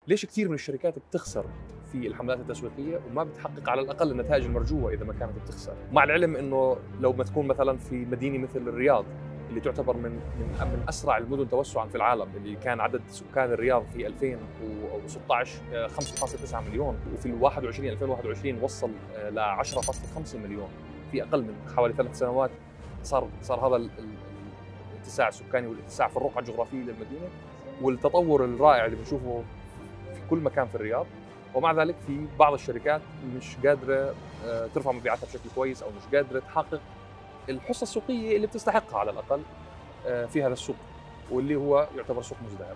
ليش كثير من الشركات بتخسر في الحملات التسويقيه وما بتحقق على الاقل النتائج المرجوه اذا ما كانت بتخسر، مع العلم انه لو ما تكون مثلا في مدينه مثل الرياض اللي تعتبر من اسرع المدن توسعا في العالم، اللي كان عدد سكان الرياض في 2016 5.9 مليون، وفي ال 2021 وصل ل 10.5 مليون في اقل من حوالي 3 سنوات. صار هذا الاتساع السكاني والاتساع في الرقعه الجغرافيه للمدينه والتطور الرائع اللي بنشوفه في كل مكان في الرياض. ومع ذلك في بعض الشركات مش قادره ترفع مبيعاتها بشكل كويس، او مش قادره تحقق الحصه السوقيه اللي بتستحقها على الاقل في هذا السوق، واللي هو يعتبر سوق مزدهر.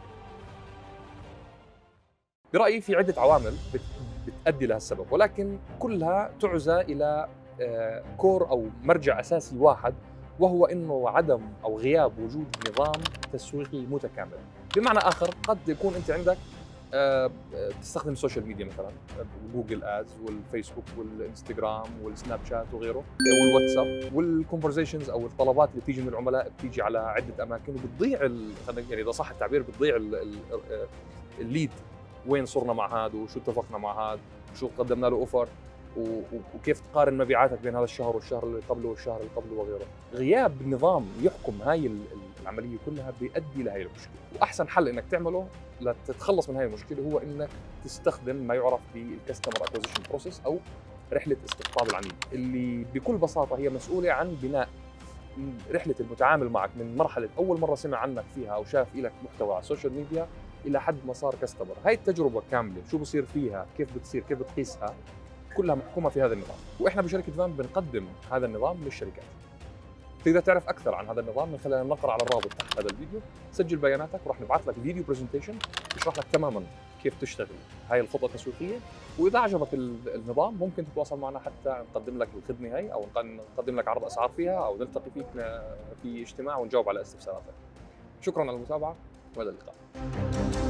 برايي في عده عوامل بتؤدي لهالسبب، ولكن كلها تعزى الى كور او مرجع اساسي واحد، وهو انه عدم او غياب وجود نظام تسويقي متكامل. بمعنى اخر، قد يكون انت عندك تستخدم السوشيال ميديا مثلا جوجل ادز والفيسبوك والانستغرام والسناب شات وغيره والواتساب، والكونفرزيشنز او الطلبات اللي بتيجي من العملاء بتيجي على عده اماكن، وبتضيع يعني اذا صح التعبير بتضيع الليد. وين صرنا مع هذا، وشو اتفقنا مع هذا، وشو قدمنا له اوفر، وكيف تقارن مبيعاتك بين هذا الشهر والشهر اللي قبله والشهر اللي قبله وغيره. غياب نظام يحكم هاي العمليه كلها بيؤدي لهي المشكله، واحسن حل انك تعمله لتتخلص من هاي المشكله هو انك تستخدم ما يعرف بالكاستمر اكوزيشن بروسيس، او رحله استقطاب العميل، اللي بكل بساطه هي مسؤوله عن بناء رحله المتعامل معك من مرحله اول مره سمع عنك فيها او شاف لك محتوى على السوشيال ميديا الى حد ما صار كاستمر. هاي التجربه كامله شو بصير فيها، كيف بتصير، كيف بتقيسها، كلها محكومه في هذا النظام، واحنا بشركه فان بنقدم هذا النظام للشركات. تقدر تعرف اكثر عن هذا النظام من خلال النقر على الرابط تحت هذا الفيديو، سجل بياناتك وراح نبعث لك فيديو برزنتيشن يشرح لك تماما كيف تشتغل هاي الخطه التسويقيه. واذا عجبك النظام ممكن تتواصل معنا حتى نقدم لك الخدمه هاي، او نقدم لك عرض اسعار فيها، او نلتقي فيك في اجتماع ونجاوب على استفساراتك. شكرا على المتابعه والى اللقاء.